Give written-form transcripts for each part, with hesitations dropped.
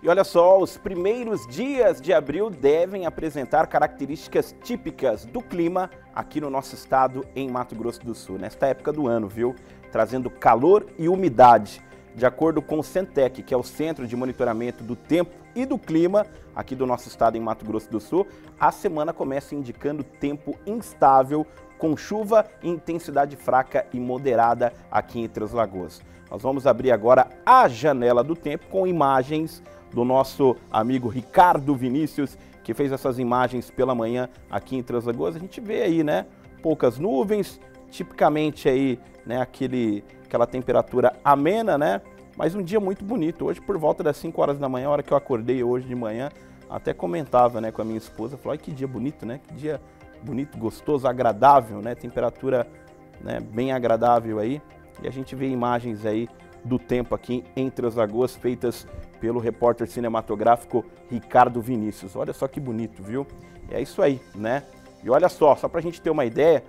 E olha só, os primeiros dias de abril devem apresentar características típicas do clima aqui no nosso estado, em Mato Grosso do Sul, nesta época do ano, viu? Trazendo calor e umidade. De acordo com o Centec, que é o Centro de Monitoramento do Tempo e do Clima aqui do nosso estado, em Mato Grosso do Sul, a semana começa indicando tempo instável, com chuva e intensidade fraca e moderada aqui em Três Lagoas. Nós vamos abrir agora a janela do tempo com imagens do nosso amigo Ricardo Vinícius, que fez essas imagens pela manhã aqui em Três Lagoas. A gente vê aí, né, poucas nuvens, tipicamente aí, né, aquela temperatura amena, né, mas um dia muito bonito. Hoje, por volta das 5 horas da manhã, a hora que eu acordei hoje de manhã, até comentava, né, com a minha esposa, falou, ai, que dia bonito, né, que dia bonito, gostoso, agradável, né, temperatura, né, bem agradável aí. E a gente vê imagens aí do tempo aqui em Três Lagoas, feitas pelo repórter cinematográfico Ricardo Vinícius. Olha só que bonito, viu? É isso aí, né? E olha só pra gente ter uma ideia,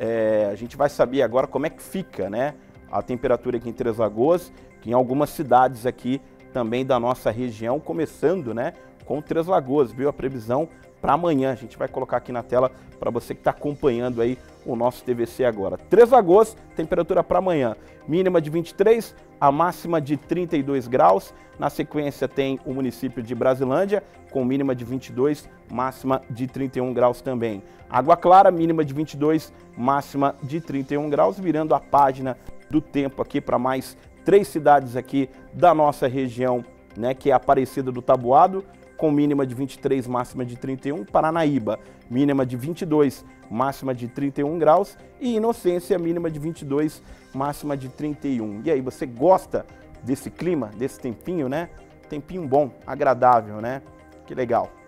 a gente vai saber agora como é que fica, né, a temperatura aqui em Três Lagoas, que em algumas cidades aqui também da nossa região, começando, né, com Três Lagoas, viu? A previsão para amanhã, a gente vai colocar aqui na tela para você que está acompanhando aí o nosso TVC agora. Três Lagoas, temperatura para amanhã, mínima de 23, a máxima de 32 graus. Na sequência tem o município de Brasilândia, com mínima de 22, máxima de 31 graus também. Água Clara, mínima de 22, máxima de 31 graus, virando a página do tempo aqui para mais 3 cidades aqui da nossa região, né, que é Aparecida do Taboado, com mínima de 23, máxima de 31, Paranaíba, mínima de 22, máxima de 31 graus, e Inocência, mínima de 22, máxima de 31. E aí, você gosta desse clima, desse tempinho, né? Tempinho bom, agradável, né? Que legal.